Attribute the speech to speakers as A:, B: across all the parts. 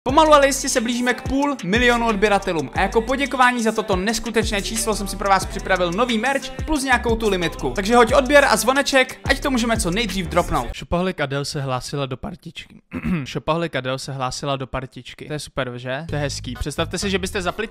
A: Pomalu ale jistě se blížíme k 500 000 odběratelům a jako poděkování za toto neskutečné číslo jsem si pro vás připravil nový merch plus nějakou tu limitku. Takže hoď odběr a zvoneček, ať to můžeme co nejdřív dropnout. Shopaholic Adele se hlásila do partičky. Shopaholic Adele se hlásila do partičky. To je super, že? To je hezký. Představte si, že byste zapli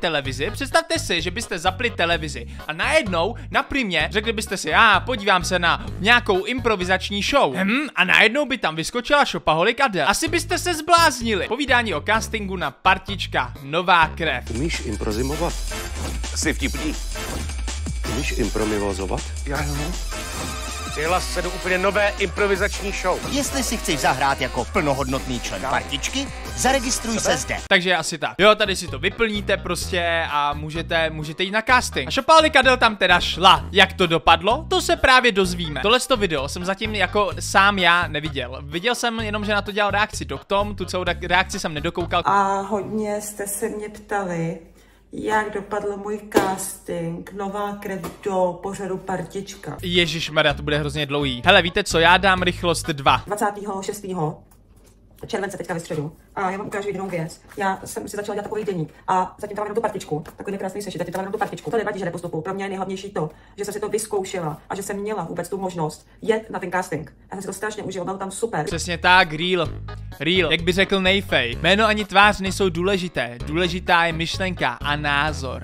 A: televizi. A najednou, na primě, řekli byste si, podívám se na nějakou improvizační show. A najednou by tam vyskočila Shopaholic Adele. Asi byste se zbláznili. Povídání o castingu na partička Nová krev.
B: Umíš improvizovat?
C: Jsi vtipný.
B: Umíš improvizovat?
C: Já jo. Přihlas se do úplně nové improvizační show.
D: Jestli si chceš zahrát jako plnohodnotný člen partičky, zaregistruj se zde.
A: Takže asi tak. Jo, tady si to vyplníte prostě a můžete jít na casting. A Shopaholic Adele tam teda šla. Jak to dopadlo? To se právě dozvíme. Tohleto video jsem zatím jako sám já neviděl. Viděl jsem jenom, že na to dělal reakci Doktom, tu celou reakci jsem nedokoukal.
E: A hodně jste se mě ptali, jak dopadl můj casting Nová krev do pořadu Partička.
A: Ježišmarja, to bude hrozně dlouhý. Hele, víte co, já dám rychlost 2.
E: 26. července teďka ve středu. A já vám ukážu jedinou věc. Já jsem si začala dělat takový deník a zatím tam mám jenom tu partičku. Takový krásný sešit, zatím tam mám jenom tu partičku. To nevadí, že nepostupuju. Pro mě je nejhlavnější to, že jsem si to vyzkoušela a že jsem měla vůbec tu možnost jet na ten casting. Já jsem si to strašně užila, bylo tam super.
A: Přesně tak, real, jak by řekl Nejfej. Jméno ani tvář nejsou důležité. Důležitá je myšlenka a názor.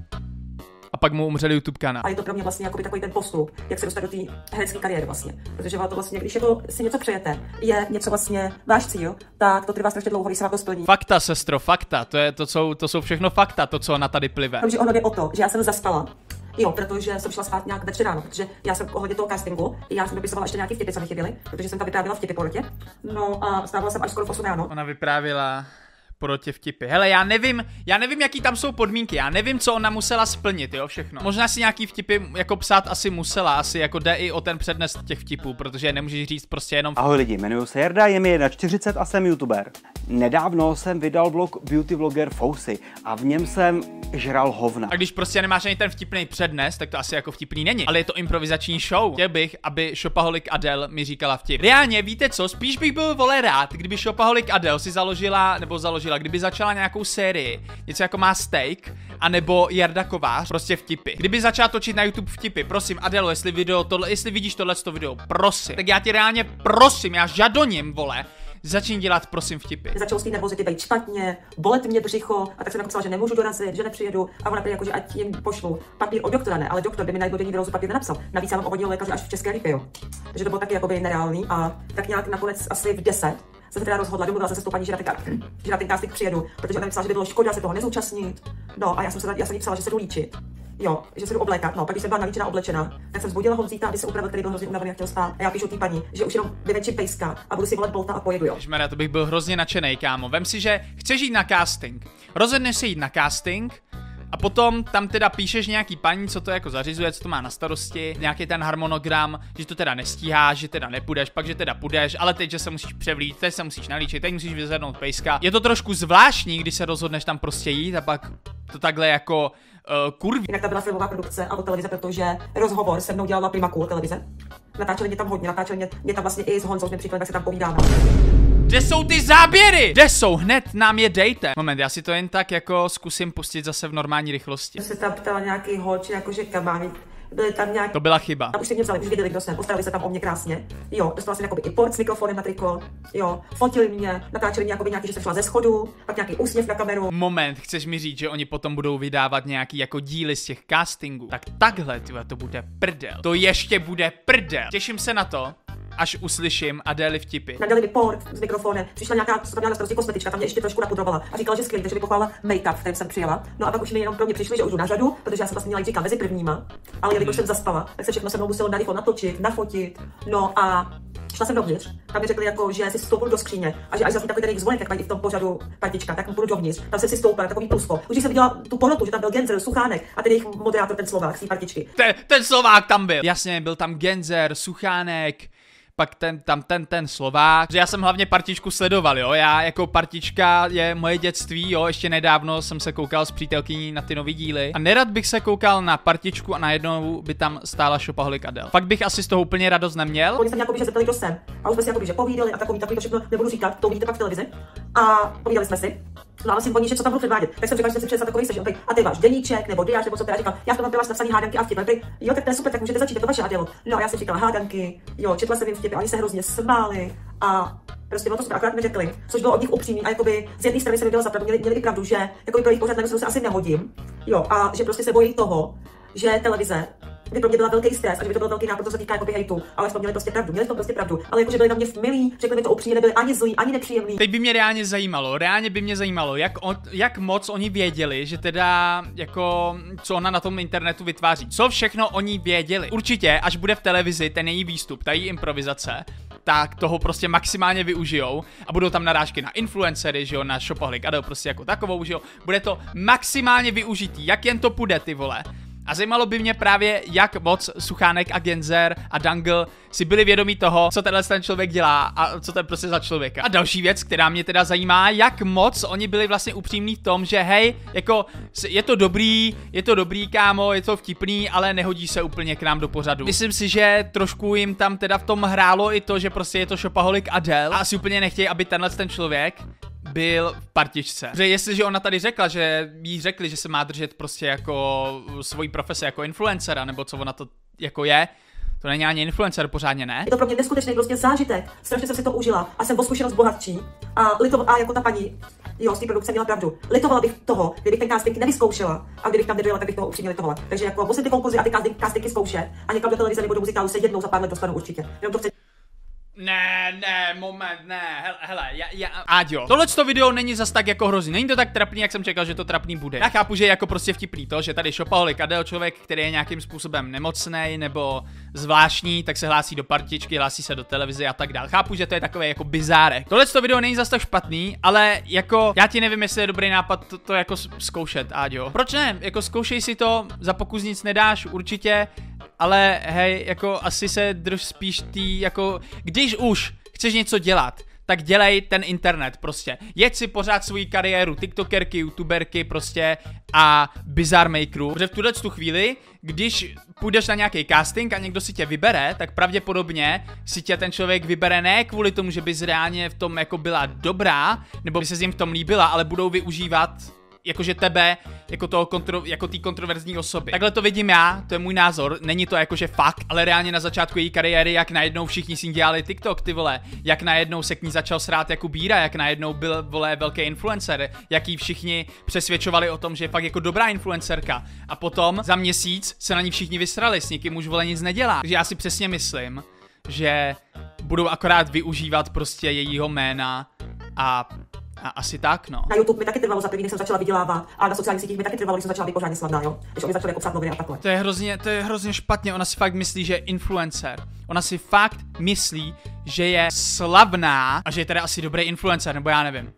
A: A pak mu umřel YouTube kanál.
E: A je to pro mě vlastně jako takový ten postup, jak se dostat do té herecké kariéry vlastně. Protože to vlastně, když jako si něco přejete, je něco vlastně váš cíl, tak to trvá strašně dlouho, když se vám to splní.
A: Fakta, sestro, fakta. To jsou všechno fakta, to, co ona tady plive.
E: Takže ono jde o to, že já jsem zaspala. Jo, protože jsem šla spát nějak ve 3 ráno, protože já jsem ohledně toho castingu, já jsem dopisovala ještě nějaký vtipy, co mi chyběly, protože jsem tam vyprávěla vtipy po rotě. No a stávala jsem až skoro v 8 ráno.
A: Ona vyprávěla porotě vtipy. Hele, já nevím, jaký tam jsou podmínky, já nevím, co ona musela splnit, jo, všechno. Možná si nějaký vtipy jako psát asi musela, asi jako jde i o ten přednes těch vtipů, protože nemůžeš říct prostě jenom.
F: Ahoj lidi, jmenuji se Jarda, je mi 41 a jsem youtuber. Nedávno jsem vydal vlog Beauty Vlogger Fousy a v něm jsem žral hovna.
A: A když prostě nemáš ani ten vtipný přednes, tak to asi jako vtipný není. Ale je to improvizační show. Chtěl bych, aby Shopaholic Adele mi říkala vtip. Reálně, víte co? Spíš bych byl rád, kdyby Shopaholic Adele si založila, kdyby začala nějakou sérii, něco jako má Steak, anebo Jarda Kovář, prostě vtipy. Kdyby začala točit na YouTube vtipy, prosím, Adelo, jestli vidíš tohleto video, prosím, tak já ti reálně prosím, já žadoním, vole, začni dělat, prosím, vtipy.
E: Začalo s tím nervozity být špatně, bolet mě břicho, a tak jsem napsala, že nemůžu dorazit, že nepřijedu, a ona prý jako, že ať jim pošlu papír od doktora, ne, ale doktor by mi na jednodenní výrozu papír nenapsal. Navíc já mám obvodního lékaře až v České Lípě, jo. Takže to bylo taky jakoby nereálný a tak nějak nakonec asi v 10 jsem se teda rozhodla, domluvila jsem se s tou paní, že na ten casting přijedu, protože ona mi psala, že by bylo škoda se toho nezúčastnit. No a já jsem jí psala, že se jdu líčit. Jo, že se jdu oblékat. No, pak když jsem byla nalíčená, oblečená, tak jsem zbudila Honzíka, aby se upravil, který byl hrozně unavený a chtěl spát. A já píšu té paní, že už jenom vyvenčím pejska a budu si volat Bolta a pojedu, jo.
A: Ježmarja, to bych byl hrozně nadšenej, kámo. Vem si, že chceš jít na casting. Rozhodneš se jít na casting. A potom tam teda píšeš nějaký paní, co to jako zařizuje, co to má na starosti, nějaký ten harmonogram, že to teda nestíháš, že teda nepůjdeš, pak že teda půjdeš, ale teď, že se musíš převlít, teď se musíš nalíčit, teď musíš vyzvednout pejska. Je to trošku zvláštní, když se rozhodneš tam prostě jít a pak to takhle jako kurví.
E: Jinak to byla filmová produkce a od televize, protože rozhovor se mnou dělala Prima Cool televize. Natáčeli mě tam hodně, natáčeli mě tam vlastně i s Honzou, jsme příkladem, tak se tam povídáme.
A: Kde jsou ty záběry? Kde jsou? Hned nám je dejte. Moment, já si to jen tak jako zkusím pustit zase v normální rychlosti.
E: Se tam ptala nějaký holči, jakože kabáni. Byly tam nějak.
A: To byla chyba.
E: A už si mě vzali, už věděli, kdo jsem, postarali se tam o mě krásně. Jo, dostala jsem jakoby i port s mikrofonem na triko. Jo, fotili mě, natáčeli mě jakoby nějaký, že jsem šla ze schodu, pak nějaký úsměv na kameru.
A: Moment, chceš mi říct, že oni potom budou vydávat nějaký jako díly z těch castingů? Tak takhle, tyhle, to bude prdel. To ještě bude prdel. Těším se na to, až uslyším Adély vtipy.
E: Nadali mi port s mikrofonem, přišla nějaká, co tam měla na starosti kosmetička, tam mě ještě trošku napudrovala a říkala, že skvělý, takže mi pochválila make-up, kterým jsem přijela. No a pak už mi jenom pro mě přišli, že už jdu na řadu, protože já jsem vlastně měla jít mezi prvníma, ale jelikož jsem zaspala, tak se všechno se mnou muselo narychlo natočit, nafotit. No a šla jsem dovnitř. Tam mi řekli, jako, že si stoupnu do skříně a že až zazní takový ten zvonek, jak mají i v tom pořadu Partička, tak půjdu dovnitř. Tam jsem si stoupla, takový plusko. Už když jsem viděla tu porotu, že tam byl Genzer, Suchánek a ten jejich moderátor, ten Slovák z té Partičky.
A: Ten Slovák tam byl. Jasně, byl tam Genzer, Suchánek. pak ten Slovák, že já jsem hlavně Partičku sledoval, jo, já jako Partička je moje dětství, jo, ještě nedávno jsem se koukal s přítelkyní na ty nový díly a nerad bych se koukal na Partičku a najednou by tam stála Shopaholic Adele. Fakt bych asi z toho úplně radost neměl.
E: Oni se mě jakoby, že zeptali, kdo jsem. A už jsme si jakoby, že povídali a takový to všechno nebudu říkat, to uvidíte pak v televizi. A povídali jsme si. No ale si oni, že co tam budu předvádět. Tak jsem říkal, že jsem si představil takový sežen. A ty váš deníček nebo diář nebo co teda říkal. Já v tom mám napsaný hádanky a vtipy. Jo, tak to je super, tak můžete začít, to vaše Adelo. No a já jsem říkala hádanky, jo, četla jsem jim vtipy, oni se hrozně smáli a prostě bylo to super, akorát mi řekli, což bylo od nich upřímný a jakoby z jedné strany se mi bylo zapravdu, měli i pravdu, že jakoby pro jejich pořád se asi nehodím. Jo, a že prostě se bojí toho, že televize by pro mě byla velký stres a že by to byl velký nápad, co se týká jakoby hejtu, ale jsme měli prostě pravdu, ale jakože byli na mě milí, řekli mi to upřímně, nebyli ani zlí, ani nepříjemní.
A: Teď by mě reálně zajímalo, jak moc oni věděli, že teda jako co ona na tom internetu vytváří. Co všechno oni věděli. Určitě, až bude v televizi ten její výstup, ta její improvizace, tak toho prostě maximálně využijou a budou tam narážky na influencery, že jo, na Shopaholic Adele prostě jako takovou, že jo. Bude to maximálně využitý, jak jen to půjde, ty vole. A zajímalo by mě právě, jak moc Suchánek a Genzer a Dangle si byli vědomí toho, co tenhle ten člověk dělá a co to je prostě za člověka. A další věc, která mě teda zajímá, jak moc oni byli vlastně upřímní v tom, že hej, jako je to dobrý, kámo, je to vtipný, ale nehodí se úplně k nám do pořadu. Myslím si, že trošku jim tam teda v tom hrálo i to, že prostě je to Shopaholic Adele a asi úplně nechtějí, aby tenhle ten člověk byl v Partičce. Protože jestliže ona tady řekla, že jí řekli, že se má držet prostě jako svojí profese jako influencera, nebo co ona to jako je, to není ani influencer pořádně, ne?
E: Je to pro mě neskutečný prostě zážitek. Strašně jsem si to užila a jsem o zkušenost bohatší. A jako ta paní, jo, z té produkce měla pravdu. Litovala bych toho, kdybych ten casting nevyzkoušela a kdybych tam nedojela, tak bych toho upřímně litovala. Takže jako musím ty konkurzy a ty castingy zkoušet a někam do televize nebo do muzikálu se jednou za pár let dostanu určitě. Jenom to chci.
A: Ne, moment, hele, Áďo, tohleto video není zas tak jako hrozný, není to tak trapný, jak jsem čekal, že to trapný bude. Já chápu, že je jako prostě vtipný to, že tady Shopaholic Adele, člověk, který je nějakým způsobem nemocnej nebo zvláštní, tak se hlásí do Partičky, hlásí se do televize a tak dál. Chápu, že to je takové jako bizárek. Tohleto video není zas tak špatný, ale jako já ti nevím, jestli je dobrý nápad to jako zkoušet, Áďo. Proč ne? Jako zkoušej si to, za pokus nic nedáš, určitě. Ale hej, jako asi se drž spíš jako, když už chceš něco dělat, tak dělej ten internet prostě. Jeď si pořád svoji kariéru tiktokerky, youtuberky prostě a bizarre makerů. Protože v tuto chvíli, když půjdeš na nějaký casting a někdo si tě vybere, tak pravděpodobně si tě ten člověk vybere ne kvůli tomu, že bys reálně v tom jako byla dobrá, nebo by se jim v tom líbila, ale budou využívat jakože tebe, jako té kontroverzní osoby. Takhle to vidím já, to je můj názor, není to jakože fakt, ale reálně na začátku její kariéry, jak najednou všichni s ní dělali TikTok, ty vole, jak najednou se k ní začal srát Jakub Bíra, jak najednou byl, vole, velký influencer, jak jí všichni přesvědčovali o tom, že je fakt jako dobrá influencerka. A potom za měsíc se na ní všichni vysrali, s nikým už, vole, nic nedělá. Takže já si přesně myslím, že budou akorát využívat prostě jejího jména a asi tak, no.
E: Na YouTube mi taky trvalo za první, než jsem začala vydělávat, a na sociálních sítích mi taky trvalo, když jsem začala být pořádně slavná, jo. Když oni začali jako psát noviny a takhle.
A: To je hrozně špatně, ona si fakt myslí, že je influencer. Ona si fakt myslí, že je slavná a že je teda asi dobrý influencer, nebo já nevím.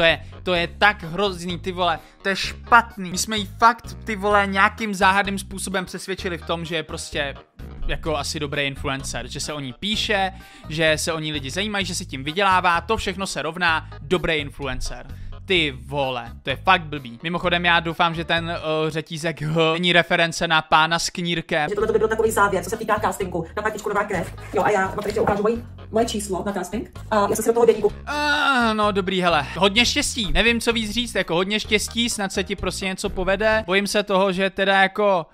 A: To je tak hrozný, ty vole, to je špatný. My jsme jí fakt, ty vole, nějakým záhadným způsobem přesvědčili v tom, že je prostě jako asi dobrý influencer, že se o ní píše, že se o ní lidi zajímají, že si tím vydělává, to všechno se rovná dobrý influencer. Ty vole, to je fakt blbý. Mimochodem já doufám, že ten řetízek H není reference na pána s knírkem.
E: Že tohle by byl takový závěr, co se týká castingu na Partičku Nová krev. Jo a já vám tady ukážu moje číslo na casting. A já jsem si do toho deníku.
A: No dobrý, hele. Hodně štěstí. Nevím, co víc říct, jako hodně štěstí, snad se ti prostě něco povede. Bojím se toho, že teda jako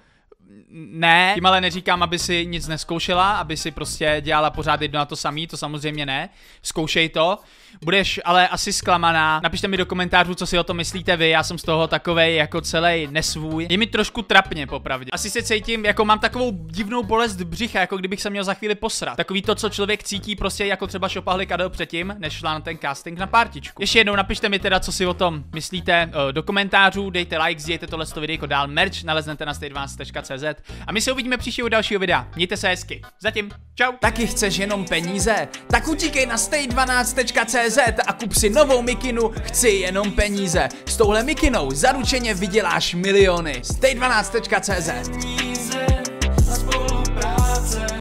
A: ne, tím ale neříkám, aby si nic neskoušela, aby si prostě dělala pořád jedno a to samý, to samozřejmě ne. Zkoušej to. Budeš ale asi zklamaná. Napište mi do komentářů, co si o tom myslíte vy. Já jsem z toho takovej jako celý nesvůj. Je mi trošku trapně, popravdě. Asi se cítím, jako mám takovou divnou bolest břicha, jako kdybych se měl za chvíli posrat. Takový to, co člověk cítí prostě jako třeba Shopaholic Adele předtím, než šla na ten casting na Partičku. Ještě jednou napište mi teda, co si o tom myslíte do komentářů, dejte like, sdílejte tohle videjko dál, merch naleznete na stay12.cz a my se uvidíme příštího dalšího videa. Mějte se hezky. Zatím, čau. Taky chceš jenom peníze? Tak utíkej na stay12.cz a kup si novou mikinu Chci jenom peníze. S touhle mikinou zaručeně vyděláš miliony. Stay12.cz